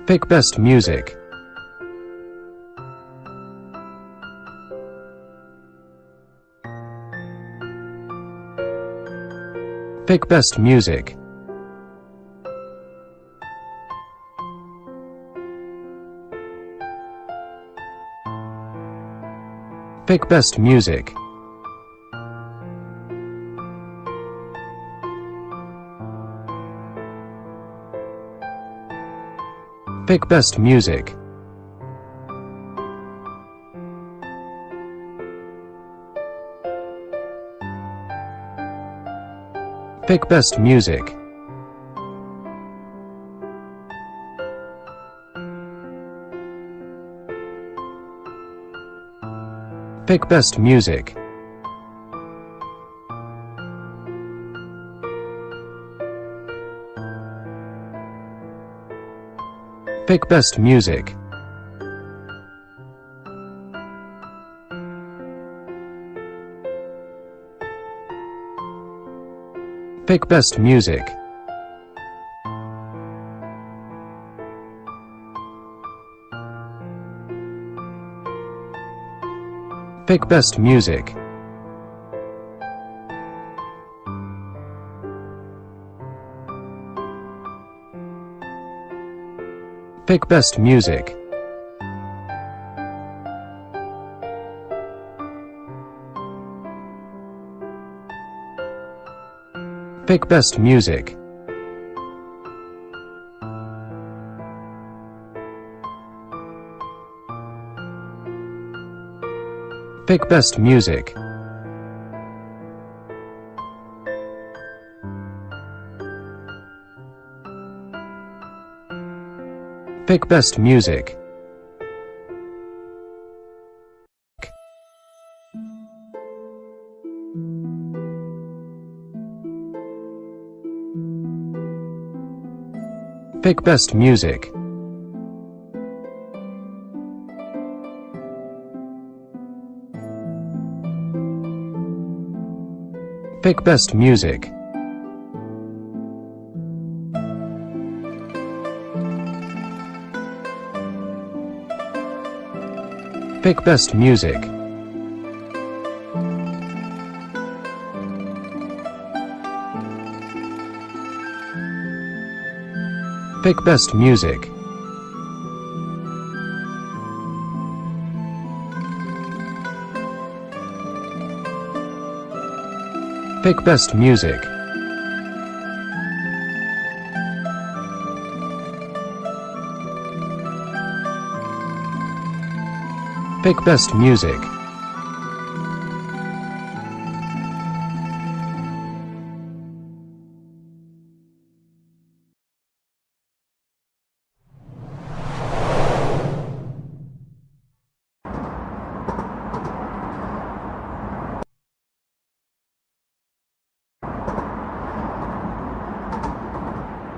Pick best music. Pick best music. Pick best music. Pick best music. Pick best music. Pick best music. Pick best music. Pick best music. Pick best music. Pick best music. Pick best music. Pick best music. Pick best music. Pick best music. Pick best music. Pick best music. Pick best music. Pick best music. Pick best music.